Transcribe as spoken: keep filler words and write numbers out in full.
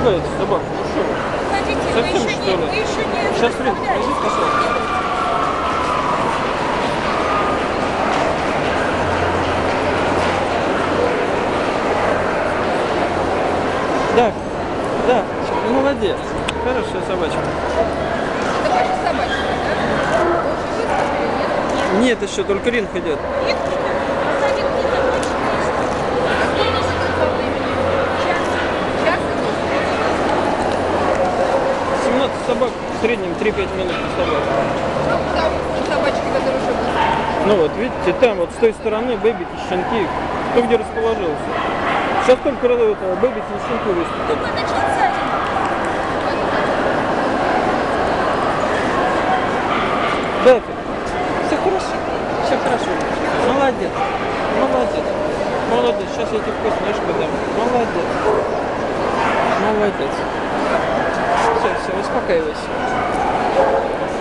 пугаете собаку? Ну что вы? Хотите, Совсем, вы еще что не, ли? вы еще не Сейчас время, пойдите, пожалуйста. Да, да, молодец. Хорошая собачка. Это ваша собачка, да? Вы уже Нет, еще только ринг идет. нет? Нет? Посадил не закончил. А сколько ждут по времени? Час? Час идут? семнадцать собак, в среднем три-пять минут на собаку. А куда вот собачки, которые уже были? Ну вот, видите, там вот с той стороны бэбики, щенки, кто где расположился. Сейчас только это, бэбики и щенки выступят. Какой начался один? Да, все хорошо, все хорошо. Молодец, молодец, молодец. Сейчас я тебе вкусняшку дам. Молодец, молодец. Все, все, успокаивайся.